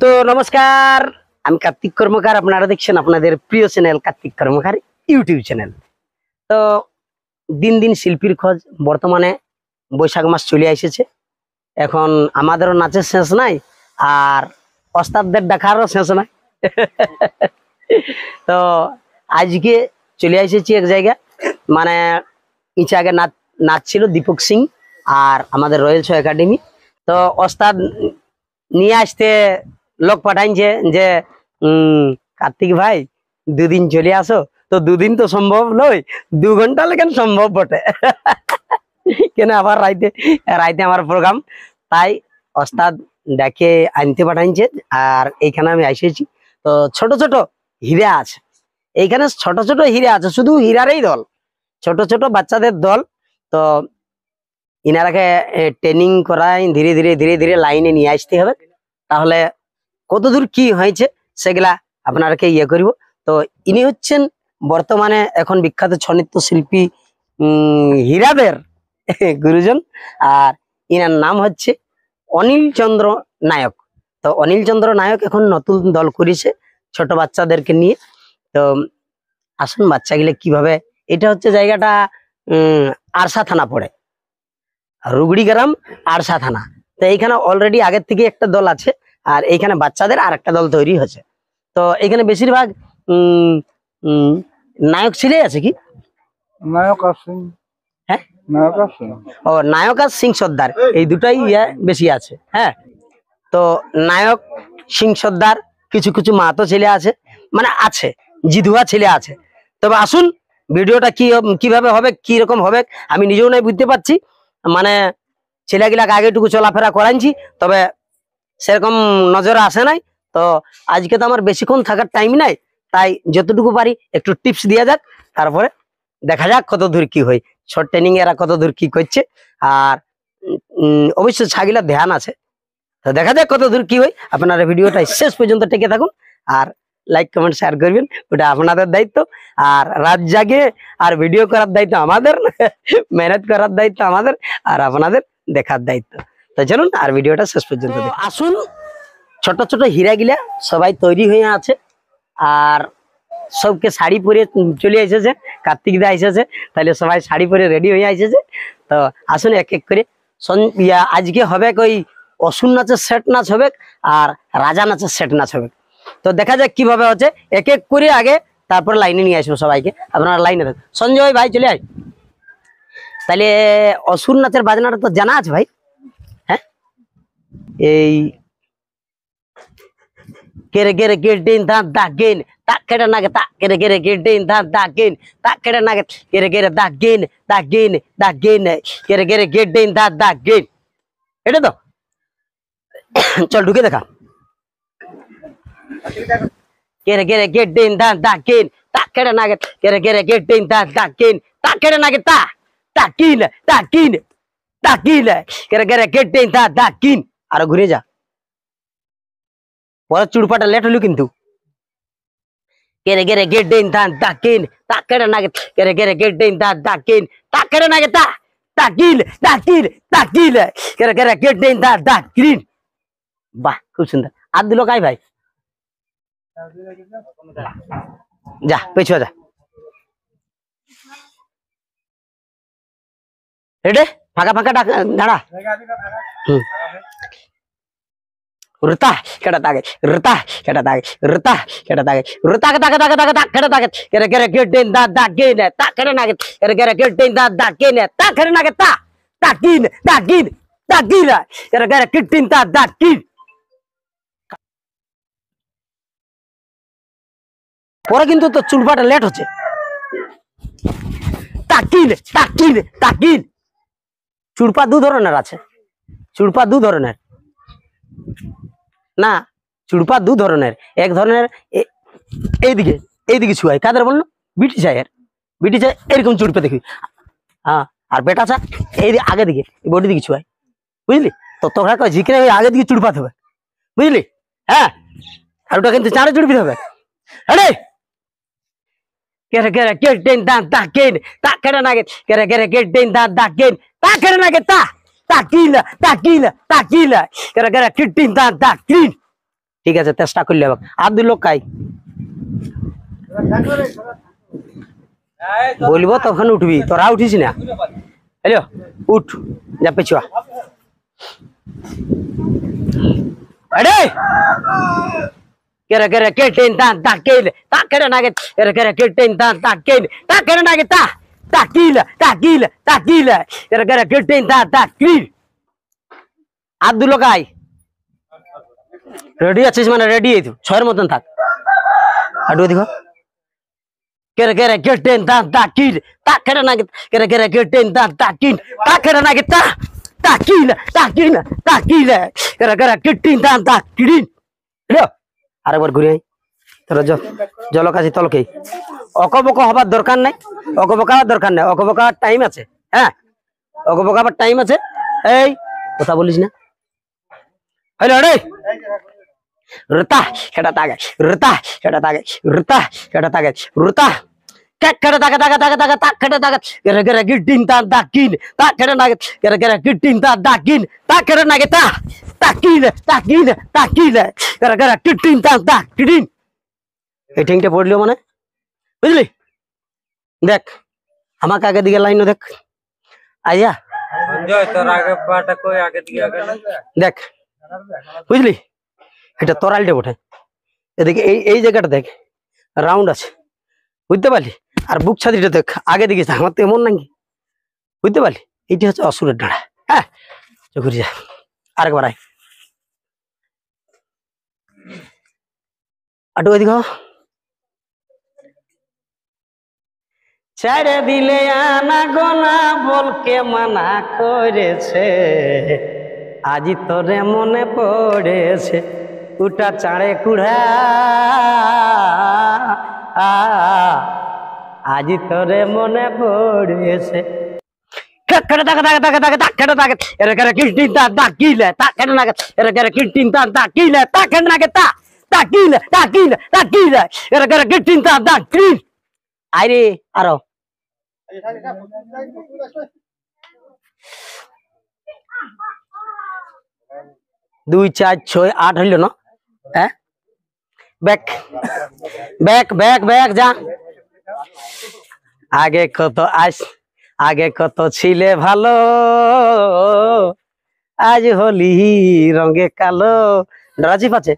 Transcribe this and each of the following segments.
তো নমস্কার, আমি কার্তিক কর্মকার। আপনারা দেখছেন আপনাদের প্রিয় channel Kartik Karmakar YouTube channel. তো দিন দিন শিল্পীর খোঁজ। বর্তমানে বৈশাখ মাস চলে এসেছে, এখন আমাদেরও নাচের শেষ নাই, আর ওস্তাদদের দেখারও শেষ নাই। তো আজকে চলে এসেছি এক জায়গা, মানে ইচ্ছে আগে নাচ ছিল দীপক সিং আর আমাদের রয়্যাল শো একাডেমি। তো ওস্তাদ নিয়ে আসতে লোক পাঠাইছে যে কার্তিক ভাই দুদিন চলে আসো। তো দুদিন তো সম্ভব নয়, 2 ঘন্টা লেখেন সম্ভব বটে। কেন আবার রাইতে রাইতে আমার প্রোগ্রাম, তাই ওস্তাদ ডেকে আনতে পাঠাইছে। আর এইখানে আমি এসেছি। তো ছোট ছোট হীরা আছে এইখানে, ছোট ছোট হীরা আছে, শুধু হীরারই দল, ছোট ছোট বাচ্চাদের দল। তো ইনারাকে ট্রেনিং করাই ধীরে ধীরে ধীরে ধীরে লাইনে নিয়ে আসতে হবে। তাহলে কতদূর কি হয়েছে সেগুলা আপনারাকে করব। তো ইনি হচ্ছেন বর্তমানে এখন বিখ্যাত ছৌ নৃত্য শিল্পী হীরাদের গুরুজন, আর ইনার নাম হচ্ছে অনিল চন্দ্র নায়ক। তো অনিল চন্দ্র নায়ক এখন নতুন দল করেছে ছোট বাচ্চাদেরকে নিয়ে। তো আসুন বাচ্চাগুলো কিভাবে, এটা হচ্ছে জায়গাটা আরসা থানা পড়ে, রুগড়ি গ্রাম আরসা থানা। তো এইখানে অলরেডি আগের থেকে একটা দল আছে, আর এইখানে বাচ্চাদের আর একটা দল তৈরি হয়েছে। তো এখানে বেশিরভাগ নায়ক ছেলে আছে কি? নায়ক সিং, হ্যাঁ নায়ক সিং, ও নায়ক আর সিং সর্দার, এই দুটাই বেশি আছে। হ্যাঁ, তো নায়ক সিং সর্দার, কিছু কিছু মাহাতো ছেলে আছে, মানে আছে জিধুয়া ছেলে আছে। তবে আসুন ভিডিওটা কিভাবে হবে, কি রকম হবে আমি নিজেও নাই বুঝতে পারছি। মানে ছেলেগুলাকে আগেটুকু চলাফেরা করাইছি, তবে সেরকম নজরে আসে নাই। তো আজকে তো আমার বেশিক্ষণ থাকার টাইম নাই, তাই যতটুকু পারি একটু টিপস দেওয়া যাক, তারপরে দেখা যাক কত দূর কি হয়, শর্ট ট্রেনিং এরা কত দূর কি করছে। আর অবশ্যই ছাগিলার ধ্যান আছে, তো দেখা যাক কত দূর কি হয়। আপনারা ভিডিওটা শেষ পর্যন্ত টেকে থাকুন, আর লাইক কমেন্ট শেয়ার করবেন, ওটা আপনাদের দায়িত্ব। আর রাত জাগে আর ভিডিও করার দায়িত্ব আমাদের, মেহনত করার দায়িত্ব আমাদের, আর আপনাদের দেখার দায়িত্ব। তো চলুন আর ভিডিওটা শেষ পর্যন্ত দেখুন। আসুন, ছোট ছোট হীরা গিলা সবাই তৈরি হয়ে আছে, আর সবকে শাড়ি পরে চলে এসেছে। কার্তিক দা এসেছে, তাহলে সবাই শাড়ি পরে রেডি হয়ে এসেছে। তো আসুন এক এক করে। আজকে হবে ওই অসুর নাচের সেট নাচ হবে, আর রাজা নাচের সেট নাচ হবে। তো দেখা যাক কিভাবে হচ্ছে, এক এক করে আগে তারপর লাইনে নিয়ে আসবো সবাইকে। আপনারা লাইনে থাকুন। সঞ্জয় ভাই চলে আয়। তাহলে অসুর নাচের বাজনাটা তো জানা আছে ভাই? হ্যাঁ, এই কেরে কেরে গেটিন দাঁত দাগিন তা কেটে নাগে তা কেরে কেরে গেটিন দাঁত দাগিন তা কেটে নাগে কেরে কেরে দাগিন দাগিন দাগিন কেরে কেরে গেটিন দাঁত দাগিন। এটা তো চল ঢুকে দেখা। কেরে কেরে গেটিন দাঁত দাগিন তা কেটে নাগে কেরে কেরে গেটিন দাঁত দাগিন তা কেটে নাগে তা দাগিন দাগিন দাগিন কেরে কেরে গেটিন দাঁত দাগিন। আর ঘুরে যা, পরে চুড়পাটা লেট হলো কিন্তু। কেরে কেরে গেটিন দাঁত দাগিন তা কেটে নাগে কেরে কেরে গেটিন দাঁত দাগিন তা কেটে নাগে তা দাগিন দাগিন দাগিন কেরে কেরে গেটিন দাঁত দাগিন। বাহ, খুব সুন্দর। আর দিল কাই ভাই, যা পেছুয়া যা। রেডে ফাঁকা ফাঁকা দাঁড়া। রুতা কেটা তাগে রুতা কেটা তাগে রুতা কেটা তাগে রুতা কে তাগে তাগে তাগে কেটা তাগে কেরে কেরে গেটিন দাঁত দাগিন তা কেটে নাগে কেরে কেরে গেটিন দাঁত দাগিন তা কেটে নাগে তা দাগিন দাগিন দাগিন কেরে কেরে গেটিন দাঁত দাগিন। পরে কিন্তু তো চুলপাটা লেট হচ্ছে। তাকিন তাকিন তাকিন। চুড়পা 2 ধরনের আছে, চুড়পা 2 ধরনের না, চুড়পা 2 ধরনের। এক ধরনের এইদিকে এইদিকে ছুয়াই, কাদের বললো? বিটি চায়ের, বিটি চায় এরকম চুড়পা দেখি। হ্যাঁ, আর বেটা চা এই আগে দিকে বডি দিকে ছুয়াই, বুঝলি? তো তোরা কয় জিকে আগে দিকে চুড়পাতে হবে, বুঝলি? হ্যাঁ, আর ওটা কিন্তু চারে চুড়পিতে হবে। আরে কেরে কেরে গেটিন দাঁত দাগিন তা কেটে নাগে কেরে কেরে গেটিন দাঁত দাগিন তা কেটে নাগে তা তাকিল তাকিল তাকিল কেরে কেরে গেটিন দাঁত দাগিন। ঠিক আছে চেষ্টা করলে হবে আর 2 লোক কাই বলবো তখন উঠবি তোরা উঠিস না হ্যালো উঠ যা পেছুয়া আরে কেরে কেরে কেটেন তা কেলে তা কেরে নাগে কেরে কেরে কেটেন তা কেলে তা কেরে নাগে তা কিলা কেরে কেরে কেটেন তা কিল আর 2 লোক আই রেডি আছিস মানে রেডি এই তো 6 এর মতন থাক আডু দেখো কেরে কেরে কেটেন তা কিল তা কেরে নাগে কেরে কেরে কেটেন তা কিল তা কেরে নাগে তা কিলা কেরে কেরে কেটেন তা কিল হ্যালো আরেকবার ঘুরে আই তোরা জলক আছে তলকে অকবক হবার দরকার নাই অকবকা হওয়ার দরকার নাই অকবকা টাইম আছে হ্যাঁ অকবকা হবার টাইম আছে এই কথা বলিস না হ্যালো রে রুতা কেটা তাগে রুতা কেটা তাগে রুতা কেটা তাগে রুতা কেটা তাগে তাগে তাগে তাগে তা কেটা তাগে গরে গরে গিটিন তা কিন তা কেটা নাগে গরে গরে গিটিন তা কিন তা কেটা নাগে তা কিন গরে গরে গিটিন তা কিন এই ঠিংটা পড়লিও মানে বুঝলি দেখ আমাকে আগে দিকে লাইন দেখ আইয়া তোর আগে পাটা কই আগে দিকে দেখ বুঝলি এটা তরালটা ওঠে এদিকে এই জায়গাটা দেখ রাউন্ড আছে বুঝতে পারলি আর বুক ছাতিটা দেখ আগে দিকে আমার তো এমন নাকি বুঝতে পারলি এইটা হচ্ছে অসুরের ডাঁড়া হ্যাঁ ঘুরে যা আরেকবার আয় আটু এদিকে ছেড়ে দিলে আনা গোনা বলকে মানা করেছে আজি তোরে মনে পড়েছে উটা চাড়ে কুড়া আজি তোরে মনে পড়েছে কেটে তাকে তাকে তাকে তাকে তাক কেটে তাকে এরে করে কিটিন তা কিলে তা কেটে নাকে এরে করে কিটিন তা কিলে তা কেটে নাকে তা কিলে এরে করে কিটিন তা কিল আরে আরো 2 4 6 8 হইল না হ্যাঁ ব্যাক ব্যাক ব্যাক ব্যাক যা আগে কত ছিলে ভালো আজ হলি রঙে কালো রাজীব আছে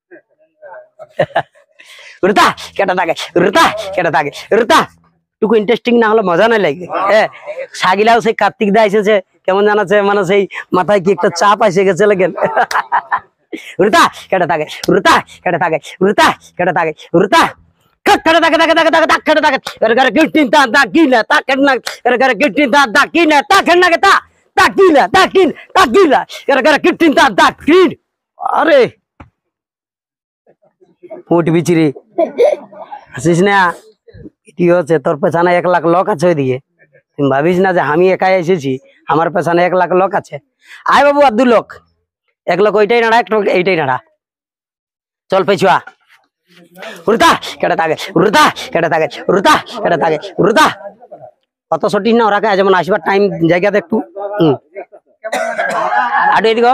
রুতা কেটা থাকে রুতা টুকু ইন্টারেস্টিং না হলে মজা নাই লাগে হ্যাঁ সাগিলাও সেই কার্তিক দা এসেছে কেমন জানাচ্ছে মানে সেই মাথায় কি একটা চাপ এসে গেছে লাগেন রুতা কেটা থাকে রুতা কেটা থাকে রুতা কেটা থাকে রুতা কেটা থাকে থাকে থাকে থাকে কেটা থাকে এর ঘরে গিটিন তা কিনা তা কেনা এর ঘরে গিটিন তা কিনা তা কেনা কে তা কিনা এর ঘরে গিটিন তা কিন আরে ফুট বিচিরি আসিস না কি হচ্ছে তোর পেছনে 1 লাখ লোক আছে ওইদিকে তুমি ভাবিস না যে আমি একাই এসেছি আমার পেছনে 1 লাখ লোক আছে আয় বাবু আর 2 লোক 1 লোক ওইটাই নাড়া 1 লোক এইটাই নাড়া চল পেছুয়া রুতা কেটে থাকে রুতা কেটে থাকে রুতা কেটে থাকে রুতা কত সঠিক না ওরা কে যেমন আসবার টাইম জায়গাতে একটু আরে এদিকে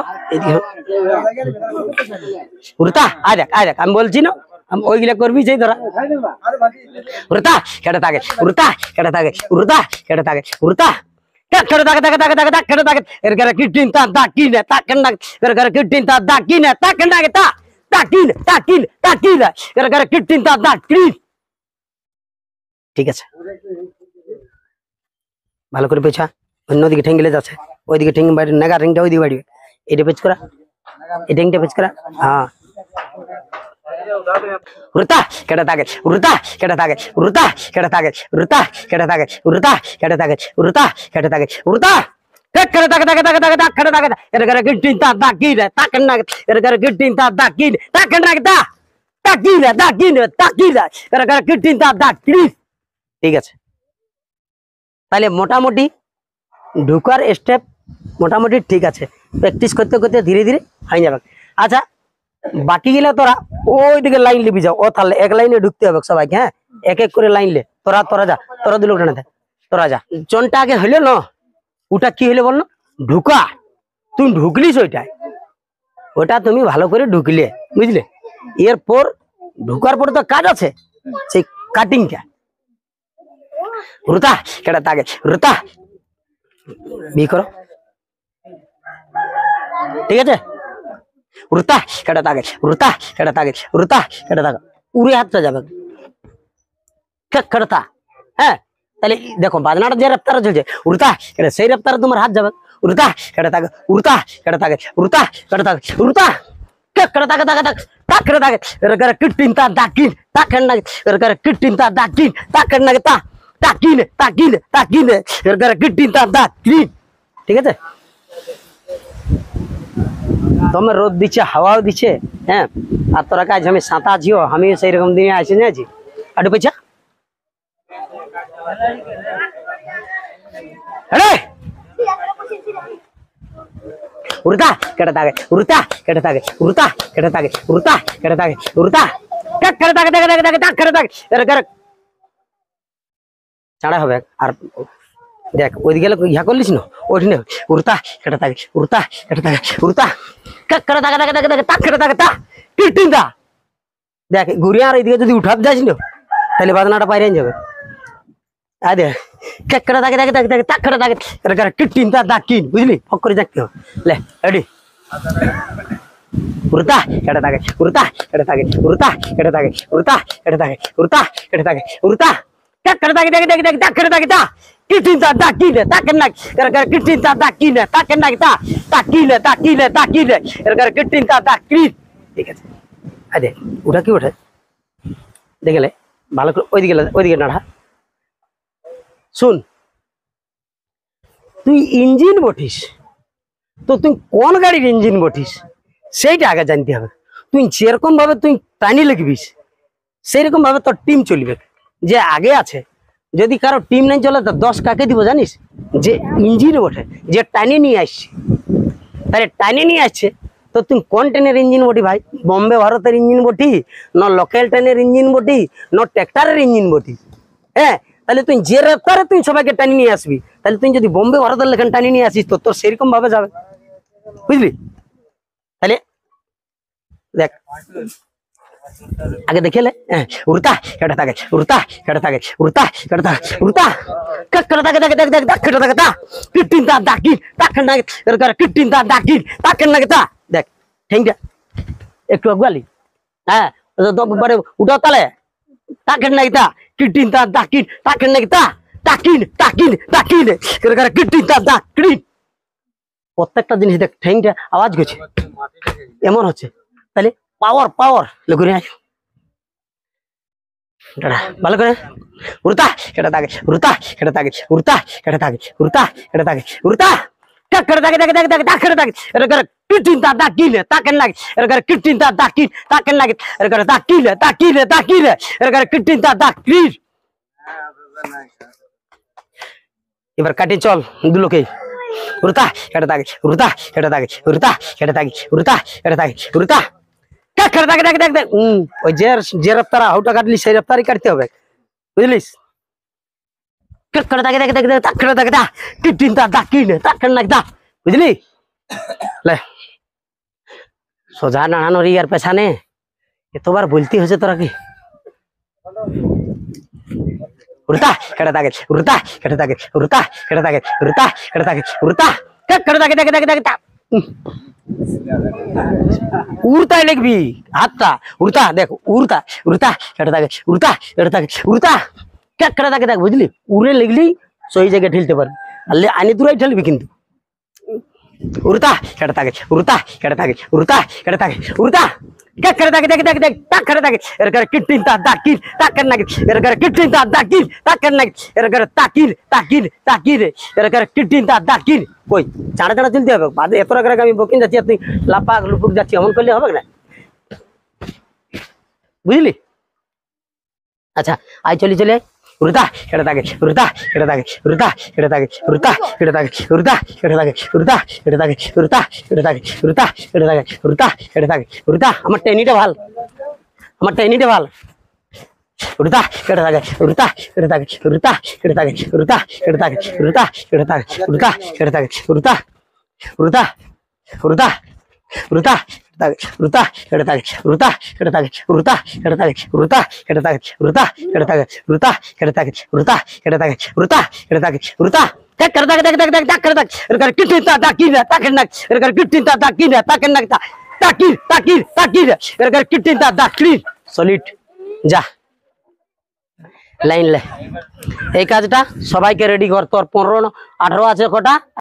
রুতা আয় দেখ আমি বলছি না हम ওইগুলা করবি সেই ধরা রুতা কেটে থাকে রুতা কেটে থাকে রুতা কেটে থাকে রুতা কেটে থাকে থাকে থাকে থাকে কেটে থাকে এর ঘরে কিটিন তা কিনে তা কেন এর ঘরে কিটিন তা কিনে তা কেন তা কিনে এর ঘরে কিটিন তা কিন ঠিক আছে ভালো করে পেছা অন্যদিকে ঠেঙ্গিলে যাচ্ছে ওইদিকে ঠেঙ্গি বাইরে নেগা ঠেঙ্গিটা ওইদিকে বাড়বে এটা পেচ করা এই ঠেঙ্গিটা পেচ করা হ্যাঁ রুতা কেটে থাকে রুতা কেটে থাকে রুতা কেটে থাকে রুতা কেটে থাকে রুতা কেটে থাকে রুতা কেটে থাকে রুতা কেটে থাকে থাকে থাকে থাকে কেটে থাকে এর ঘরে গিটিন তা কিনে তা কেন এর ঘরে গিটিন তা কিনে তা কেন তা কিনে এর ঘরে গিটিন তা কিন ঠিক আছে তাহলে মোটামুটি ঢুকার স্টেপ মোটামুটি ঠিক আছে প্র্যাকটিস করতে করতে ধীরে ধীরে হয়ে যাবে আচ্ছা বাকি গেলে তোরা ওইদিকে লাইন লিবি যাও ও তাহলে 1 লাইনে ঢুকতে হবে সবাইকে হ্যাঁ 1 করে লাইন লে তোরা যা তোরা 2 লোক টানে তোরা যা চনটা আগে হইলো না ওটা কি হইলো বল না ঢুকা তুমি ঢুকলিস ওইটা তুমি ভালো করে ঢুকলে বুঝলে এরপর ঢুকার পরে তো কাজ আছে, সেই কাটিংটা। রুতা কেটে থাকে, রুতা বি করো, ঠিক আছে? রুতা কেটে থাকে, রুতা কেটে থাকে, রুতা কেটে থাকে, উড়ে হাতটা যাবে কেটে। হ্যাঁ, তাহলে দেখো বাজনাটা যে রেপ্তারে চলছে উড়তা কেটে, সেই রেপ্তারে তোমার হাত যাবে। উড়তা কেটে থাকে, উড়তা কেটে থাকে, উড়তা কেটে থাকে, উড়তা কেটে থাকে, থাকে থাকে তাক কেটে থাকে, এর করে কিটিন তা দাকিন তাকেন না, এর করে কিটিন তা দাকিন তাকেন না, তা তাকিন তাকিন তাকিন, এর করে কিটিন তা দাকিন, ঠিক আছে? তোমার রোদ দিচ্ছে, হাওয়াও দিচ্ছে, হ্যাঁ, আর তোরা কাজ আমি সাঁতা ঝিও, আমি সেই রকম দিনে আসে যাচ্ছি আটু পেছা। अरे उड़ता केटा तागे, उड़ता केटा तागे, उड़ता केटा तागे, उड़ता केटा तागे, उड़ता कट केटा तागे, तागे तागे तागे ताग केटा तागे, अरे कर ছাড়া হবে। আর দেখ ওইদিকে ইয়া করলিস না, ওইটি না, উড়তা কেটা তাগে, উড়তা কেটা তাগে, উড়তা কট কেটা তাগে, তাগে তাগে তাগে তাগ কেটা তাগে, তা কিটিন দা দেখ ঘুরিয়ে আর এইদিকে যদি উঠাতে যাস না তাহলে বাজনাটা বাইরে যাবে। আরে কেকড়া দাগে দাগে দাগে দাগে তাকড়া দাগে, এর করে কিটিন তা দাকিন, বুঝলি? ফক করে দেখতে হবে। লে রেডি, উড়তা কেটে দাগে, উড়তা কেটে দাগে, উড়তা কেটে দাগে, উড়তা কেটে দাগে, উড়তা কেটে দাগে, উড়তা কেকড়া দাগে দাগে দাগে দাগে তাকড়া দাগে, তা কিটিন তা দাকিন তাকেন না, এর করে কিটিন তা দাকিন তাকেন না, তা তাকিন তাকিন তাকিন, এর করে কিটিন তা দাকিন, ঠিক আছে? আরে ওটা কি ওঠে দেখলে ভালো করে, ওইদিকে নাড়া। শুন, তুই ইঞ্জিন বটিস তো তুই কোন গাড়ির ইঞ্জিন বটিস সেইটা আগে জানতে হবে। তুই যেরকম ভাবে তুই টানি লিখবিস সেই রকম ভাবে তোর টিম চলবে। যে আগে আছে, যদি কারো টিম নাই চলে তো 10 কাকে দিব জানিস? যে ইঞ্জিন বটে, যে টানি নিয়ে আসছে, তাহলে টানি নিয়ে আসছে তো তুই কোন ট্রেনের ইঞ্জিন বটি ভাই? বম্বে ভারতের ইঞ্জিন বটি, ন লোকাল ট্রেনের ইঞ্জিন বটি, ন ট্র্যাক্টরের ইঞ্জিন বটি? হ্যাঁ, তাহলে তুই যে রেপ্তারে তুই সবাইকে টানি নিয়ে আসবি, তাহলে তুই যদি বম্বে ভারতের লেখান টানি নিয়ে আসিস তো তোর সেরকম ভাবে যাবে, বুঝলি? তাহলে দেখ আগে দেখে লে, উড়তা কেটে থাকে, উড়তা কেটে থাকে, উড়তা কেটে থাকে, উড়তা কেটে থাকে, দেখে দেখ দেখ দেখ কেটে থাকে, তা কিটিন তা দাকিন তাকেন না, এর করে কিটিন তা দাকিন তাকেন না, তা দেখ ঠেংটা একটু আগুয়ালি, হ্যাঁ বারে উঠাও তালে তাকেন না, তা কিটিন তা দাকিন তাকেন না, তা তাকিন তাকিন তাকিন, এর করে কিটিন তা দাকিন। প্রত্যেকটা জিনিস দেখ ঠেংটা আওয়াজ করছে, এমন হচ্ছে। তাহলে পাওয়ার পাওয়ার লগুরে আয় ভালো করে, উড়তা কেটে থাকে, উড়তা কেটে থাকে, উড়তা কেটে থাকে, উড়তা কেটে থাকে, উড়তা কেটে থাকে, দেখে দেখে দেখে তাক কেটে থাকে, এর করে কিটিন তা দাকিন তাকেন লাগে, এর করে কিটিন তা দাকিন তাকেন লাগে, এর করে দাকিন দাকিন দাকিন, এর করে কিটিন তা দাকিন। এবার কাটি চল দুলোকে, উড়তা কেটে থাকে, উড়তা কেটে থাকে, উড়তা কেটে থাকে, উড়তা কেটে থাকে, উড়তা কেটে থাকে, দেখে দেখ দেখ ওই যে রপ্তারা হাউটা কাটলি সেই রপ্তারই কাটতে হবে, বুঝলিস? কেটে থাকে, দেখে দেখে দেখ তাক কেটে থাকে, তা কিটিন তা দাকিন তাকেন লাগে, তা বুঝলি? লে সোজা নাড়ানোর ইয়ার পেছানে এতবার বলতে হয়েছে তোরা কি? উড়তা কেটে থাকে, উড়তা কেটে থাকে, উড়তা কেটে থাকে, উড়তা কেটে থাকে, উড়তা কেটে থাকে, দেখে দেখে দেখে তা উড়তাই লিখবি হাতটা, উড়তা দেখ উড়তা, উড়তা কেটে থাকে, উড়তা কেটে থাকে, উড়তা কেটে থাকে, দেখ বুঝলি? উড়ে লিখলি সেই জায়গায় ঠেলতে পারবি, আর আনি দূরাই ঠেলবি কিন্তু। উড়তা কেটে থাকে, উড়তা কেটে থাকে, উড়তা কেটে থাকে, উড়তা কেটে থাকে, দেখে দেখে দেখ তাক কেটে থাকে, এর করে কিটিন তা দাকিন তাকেন লাগে, এর করে কিটিন তা দাকিন তাকেন লাগে, এর করে তাকিন তাকিন তাকিন, এর করে কিটিন তা দাকিন। কই চাড়া চাড়া চলতে হবে, বাদে এত রাখ আমি বকিন যাচ্ছি, আপনি লাপাক লুপুক যাচ্ছি, এমন করলে হবে না, বুঝলি? আচ্ছা আই চলি চলে উড়তা কেটে থাকে, উড়তা কেটে থাকে, উড়তা কেটে থাকে, উড়তা কেটে থাকে, উড়তা কেটে থাকে, উড়তা কেটে থাকে, উড়তা কেটে থাকে, উড়তা কেটে থাকে, উড়তা কেটে থাকে, উড়তা আমার টেনিটা ভাল, আমার টেনিটা ভাল, উড়তা কেটে থাকে, উড়তা কেটে থাকে, উড়তা কেটে থাকে, উড়তা কেটে থাকে, উড়তা কেটে থাকে, উড়তা কেটে থাকে, উড়তা উড়তা উড়তা উড়তা তাকে রুতা এটা তাকে রুতা এটা তাকে রুতা এটা তাকে রুতা এটা তাকে রুতা এটা তাকে রুতা এটা তাকে রুতা এটা তাকে রুতা এটা তাকে রুতা দেখ করে দেখ দেখ দেখ দেখ দেখ করে দেখ এর কিটি তা তাকি না তাকে না এর কিটি তা তাকি না তাকে না তাকির তাকির তাকির এর কিটি তা তাকি সলিড যা লাইন লে এই কাজটা সবাইকে রেডি কর তোর 15 18 আছে কটা